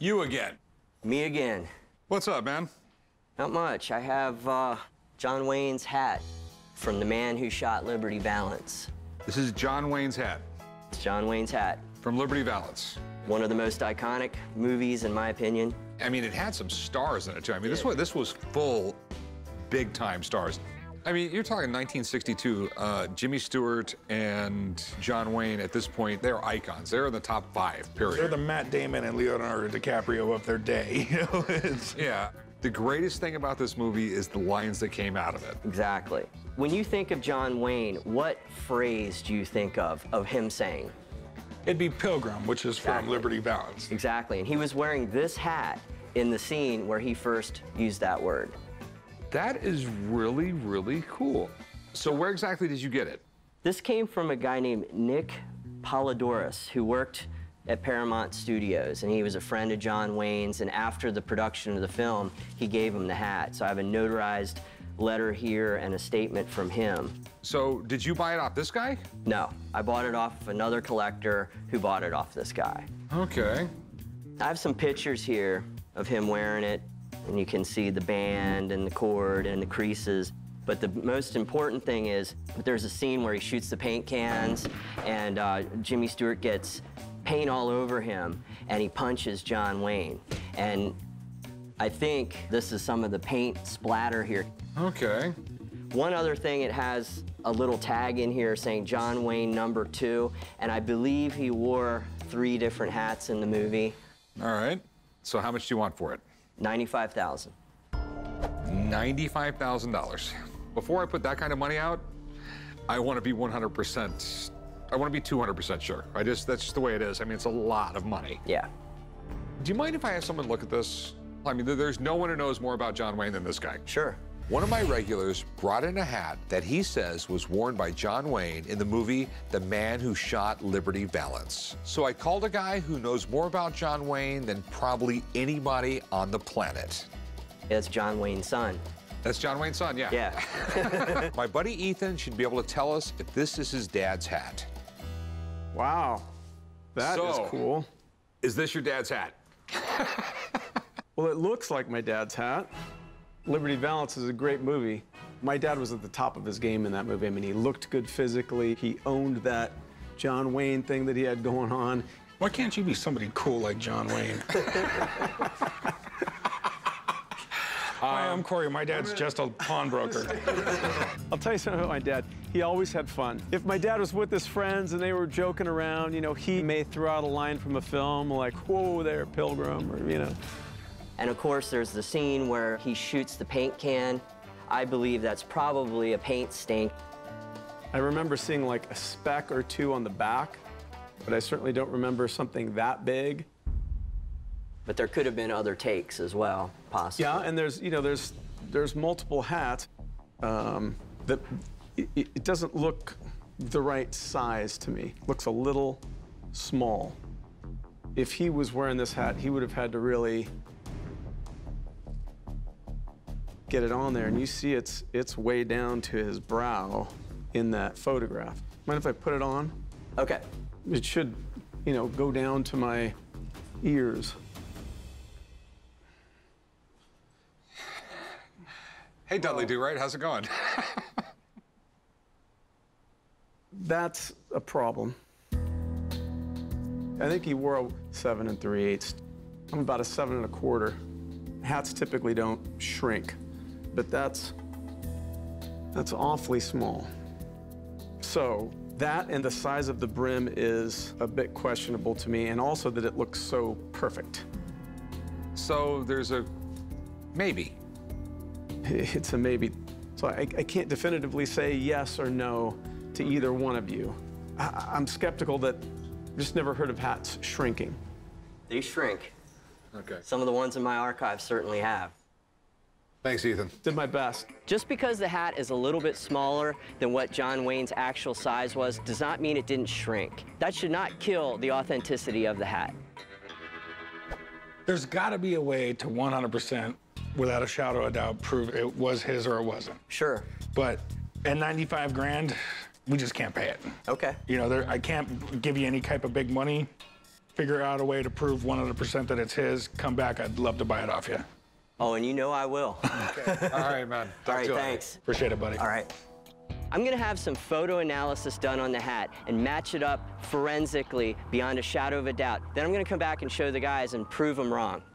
You again. Me again. What's up, man? Not much. I have John Wayne's hat from the man who shot Liberty Valance. This is John Wayne's hat. It's John Wayne's hat. From Liberty Valance. One of the most iconic movies, in my opinion. I mean, it had some stars in it, too. I mean, this was full, big-time stars. I mean, you're talking 1962, Jimmy Stewart and John Wayne, at this point, they're icons. They're in the top 5, period. They're the Matt Damon and Leonardo DiCaprio of their day, you know? Yeah. The greatest thing about this movie is the lines that came out of it. Exactly. When you think of John Wayne, what phrase do you think of him saying? It'd be Pilgrim, which is from Liberty Valance. Exactly, and he was wearing this hat in the scene where he first used that word. That is really, really cool. So where exactly did you get it? This came from a guy named Nick Polidoris, who worked at Paramount Studios, and he was a friend of John Wayne's, and after the production of the film, he gave him the hat. So I have a notarized letter here and a statement from him. So did you buy it off this guy? No, I bought it off another collector who bought it off this guy. Okay. I have some pictures here of him wearing it, and you can see the band and the cord and the creases. But the most important thing is there's a scene where he shoots the paint cans, and Jimmy Stewart gets paint all over him, and he punches John Wayne. And I think this is some of the paint splatter here. Okay. One other thing, it has a little tag in here saying John Wayne #2, and I believe he wore 3 different hats in the movie. All right. So how much do you want for it? $95,000. $95,000. Before I put that kind of money out, I want to be 100%. I want to be 200% sure. That's just the way it is. I mean, it's a lot of money. Yeah. Do you mind if I have someone look at this? I mean, there's no one who knows more about John Wayne than this guy. Sure. One of my regulars brought in a hat that he says was worn by John Wayne in the movie The Man Who Shot Liberty Valance. So I called a guy who knows more about John Wayne than probably anybody on the planet. It's John Wayne's son. That's John Wayne's son, yeah. Yeah. My buddy Ethan should be able to tell us if this is his dad's hat. Wow, that is cool. Is this your dad's hat? Well, it looks like my dad's hat. Liberty Valance is a great movie. My dad was at the top of his game in that movie. I mean, he looked good physically. He owned that John Wayne thing that he had going on. Why can't you be somebody cool like John Wayne? Hi, I'm Corey. My dad's just a pawnbroker. I'll tell you something about my dad. He always had fun. If my dad was with his friends and they were joking around, you know, he may throw out a line from a film like, "Whoa there, Pilgrim," or, you know. And of course, there's the scene where he shoots the paint can. I believe that's probably a paint stain. I remember seeing like a speck or 2 on the back, but I certainly don't remember something that big. But there could have been other takes as well, possibly. Yeah, and there's, you know, there's multiple hats that it doesn't look the right size to me. It looks a little small. If he was wearing this hat, he would have had to really get it on there, and you see it's way down to his brow in that photograph. Mind if I put it on? Okay. It should, you know, go down to my ears. Hey, Dudley Do-Right, how's it going? That's a problem. I think he wore a 7 3/8. I'm about a 7 1/4. Hats typically don't shrink, but that's awfully small. So that and the size of the brim is a bit questionable to me, and also that it looks so perfect. So there's a maybe. It's a maybe. So I can't definitively say yes or no to either one of you. I'm skeptical that I've just never heard of hats shrinking. They shrink. Okay. Some of the ones in my archive certainly have. Thanks, Ethan. Did my best. Just because the hat is a little bit smaller than what John Wayne's actual size was does not mean it didn't shrink. That should not kill the authenticity of the hat. There's got to be a way to 100%, without a shadow of a doubt, prove it was his or it wasn't. Sure. But at 95 grand, we just can't pay it. Okay. You know, I can't give you any type of big money. figure out a way to prove 100% that it's his, come back, I'd love to buy it off you. Oh, and you know I will. Okay. All right, man. All right, thanks. Appreciate it, buddy. All right. I'm gonna have some photo analysis done on the hat and match it up forensically beyond a shadow of a doubt. Then I'm gonna come back and show the guys and prove them wrong.